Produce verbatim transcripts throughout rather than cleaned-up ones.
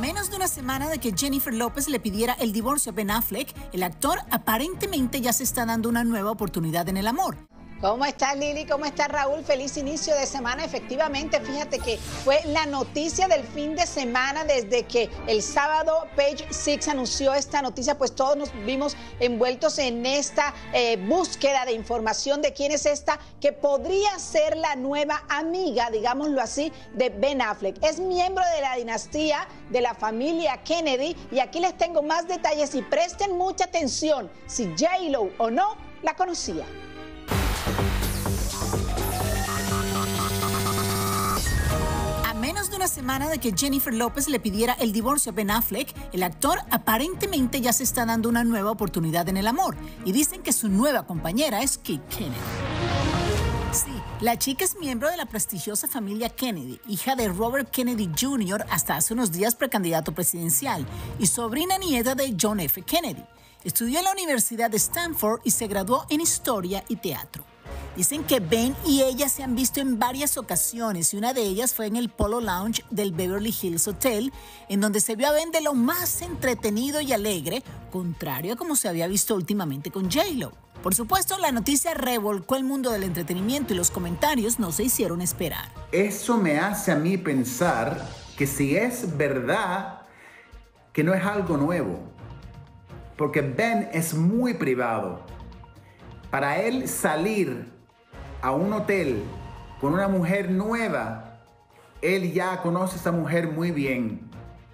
menos de una semana de que Jennifer López le pidiera el divorcio a Ben Affleck, el actor aparentemente ya se está dando una nueva oportunidad en el amor. ¿Cómo estás, Lili? ¿Cómo estás, Raúl? Feliz inicio de semana. Efectivamente, fíjate que fue la noticia del fin de semana desde que el sábado Page Six anunció esta noticia, pues todos nos vimos envueltos en esta eh, búsqueda de información de quién es esta, que podría ser la nueva amiga, digámoslo así, de Ben Affleck. Es miembro de la dinastía de la familia Kennedy y aquí les tengo más detalles y presten mucha atención si J Lo o no la conocía. A menos de una semana de que Jennifer López le pidiera el divorcio a Ben Affleck, el actor aparentemente ya se está dando una nueva oportunidad en el amor y dicen que su nueva compañera es Kate Kennedy. Sí, la chica es miembro de la prestigiosa familia Kennedy, hija de Robert Kennedy junior hasta hace unos días precandidato presidencial y sobrina nieta de John F. Kennedy. Estudió en la Universidad de Stanford y se graduó en Historia y Teatro. Dicen que Ben y ella se han visto en varias ocasiones y una de ellas fue en el Polo Lounge del Beverly Hills Hotel, en donde se vio a Ben de lo más entretenido y alegre, contrario a como se había visto últimamente con J Lo. Por supuesto, la noticia revolcó el mundo del entretenimiento y los comentarios no se hicieron esperar. Eso me hace a mí pensar que si es verdad, que no es algo nuevo, porque Ben es muy privado. Para él salir a un hotel con una mujer nueva, él ya conoce a esa mujer muy bien.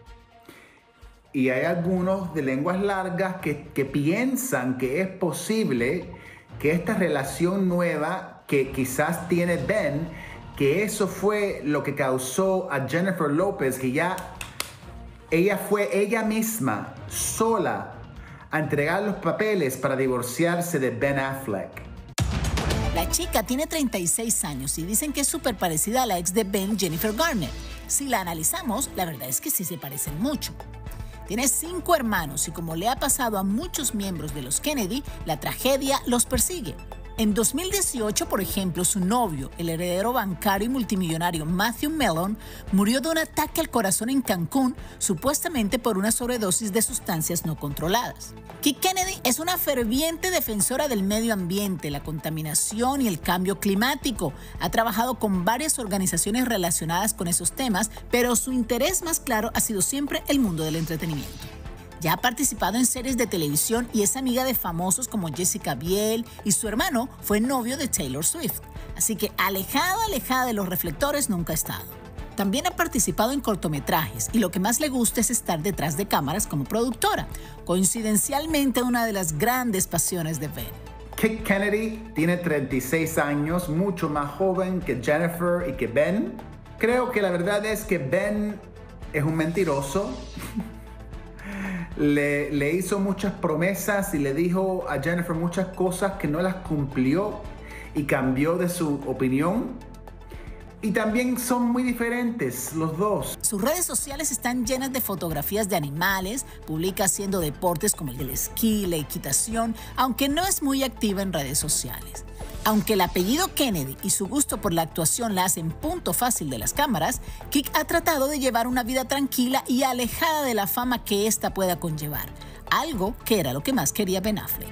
Y hay algunos de lenguas largas que, que piensan que es posible que esta relación nueva que quizás tiene Ben, que eso fue lo que causó a Jennifer López, que ya ella fue ella misma, sola, a entregar los papeles para divorciarse de Ben Affleck. La chica tiene treinta y seis años y dicen que es súper parecida a la ex de Ben, Jennifer Garner. Si la analizamos, la verdad es que sí se parecen mucho. Tiene cinco hermanos y como le ha pasado a muchos miembros de los Kennedy, la tragedia los persigue. En dos mil dieciocho, por ejemplo, su novio, el heredero bancario y multimillonario Matthew Mellon, murió de un ataque al corazón en Cancún, supuestamente por una sobredosis de sustancias no controladas. Kate Kennedy es una ferviente defensora del medio ambiente, la contaminación y el cambio climático. Ha trabajado con varias organizaciones relacionadas con esos temas, pero su interés más claro ha sido siempre el mundo del entretenimiento. Ya ha participado en series de televisión y es amiga de famosos como Jessica Biel y su hermano fue novio de Taylor Swift. Así que alejada, alejada de los reflectores nunca ha estado. También ha participado en cortometrajes y lo que más le gusta es estar detrás de cámaras como productora, coincidencialmente una de las grandes pasiones de Ben. Kate Kennedy tiene treinta y seis años, mucho más joven que Jennifer y que Ben. Creo que la verdad es que Ben es un mentiroso. Le, le hizo muchas promesas y le dijo a Jennifer muchas cosas que no las cumplió y cambió de su opinión. Y también son muy diferentes los dos. Sus redes sociales están llenas de fotografías de animales, publica haciendo deportes como el del esquí, la equitación, aunque no es muy activa en redes sociales. Aunque el apellido Kennedy y su gusto por la actuación la hacen punto fácil de las cámaras, Kate ha tratado de llevar una vida tranquila y alejada de la fama que ésta pueda conllevar, algo que era lo que más quería Ben Affleck.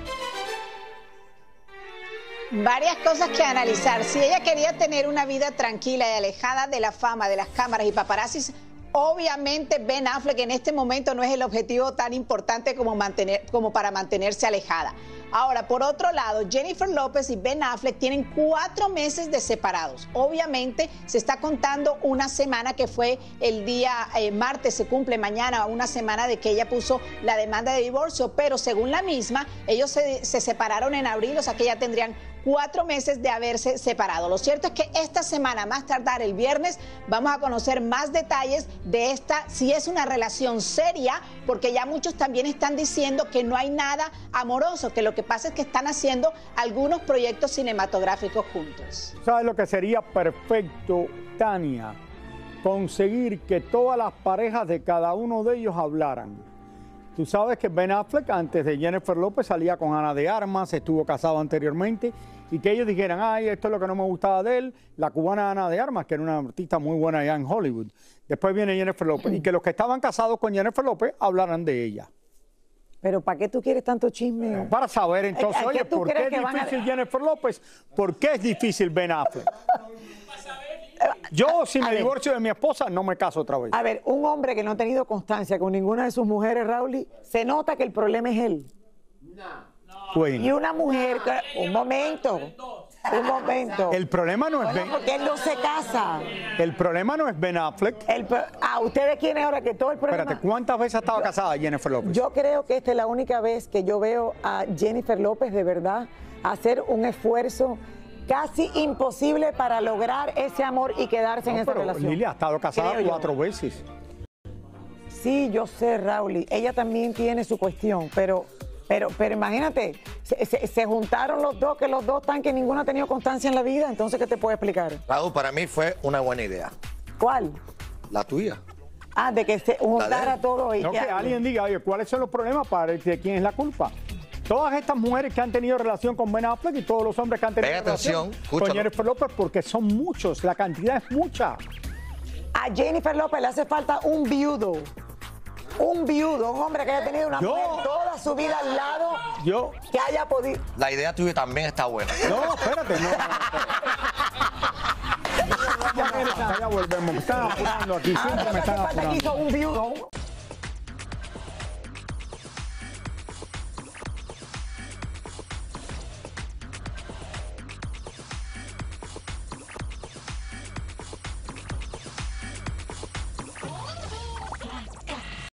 Varias cosas que analizar. Si ella quería tener una vida tranquila y alejada de la fama, de las cámaras y paparazzis, obviamente Ben Affleck en este momento no es el objetivo tan importante como, mantener, como para mantenerse alejada. Ahora, por otro lado, Jennifer López y Ben Affleck tienen cuatro meses de separados. Obviamente, se está contando una semana que fue el día eh, martes, se cumple mañana una semana de que ella puso la demanda de divorcio, pero según la misma, ellos se, se separaron en abril, o sea que ya tendrían cuatro meses de haberse separado. Lo cierto es que esta semana, más tardar el viernes, vamos a conocer más detalles de esta, si es una relación seria, porque ya muchos también están diciendo que no hay nada amoroso, que lo que pasa es que están haciendo algunos proyectos cinematográficos juntos. ¿Sabes lo que sería perfecto, Tania? Conseguir que todas las parejas de cada uno de ellos hablaran. Tú sabes que Ben Affleck, antes de Jennifer López, salía con Ana de Armas, estuvo casado anteriormente, y que ellos dijeran, ay, esto es lo que no me gustaba de él, la cubana Ana de Armas, que era una artista muy buena allá en Hollywood. Después viene Jennifer López, y que los que estaban casados con Jennifer López hablaran de ella. Pero ¿para qué tú quieres tanto chisme? Para saber entonces, oye, ¿por qué es difícil a... Jennifer López? ¿Por qué es difícil Ben Affleck? Yo, si me divorcio de mi esposa, no me caso otra vez. A ver, un hombre que no ha tenido constancia con ninguna de sus mujeres, Raúl, se nota que el problema es él. No. Bueno. Y una mujer, que, un momento, un momento. El problema no es bueno, Ben. porque él no se casa. El problema no es Ben Affleck. El, ah, ¿ustedes quieren ahora que todo el problema? Espérate, ¿cuántas veces ha estado casada Jennifer López? Yo creo que esta es la única vez que yo veo a Jennifer López de verdad hacer un esfuerzo casi imposible para lograr ese amor y quedarse no, en esa pero relación. Lilia ha estado casada cuatro veces. Sí, yo sé, Raúl. Ella también tiene su cuestión, pero, pero, pero imagínate, se, se, se juntaron los dos, que los dos están que ninguno ha tenido constancia en la vida. Entonces, ¿qué te puedo explicar? Raúl, para mí fue una buena idea. ¿Cuál? La tuya. Ah, de que se juntara todo y no, que, que alguien diga, oye, ¿cuáles son los problemas para de quién es la culpa? Todas estas mujeres que han tenido relación con Ben Affleck y todos los hombres que han tenido Ven relación atención, con Jennifer López, porque son muchos, la cantidad es mucha. A Jennifer López le hace falta un viudo. Un viudo, un hombre que haya tenido una yo, mujer toda su vida al lado, yo, que haya podido... La idea tuya también está buena. No, espérate, no. Ya, ya volvemos, me están apurando aquí, siempre me están apurando. Un viudo.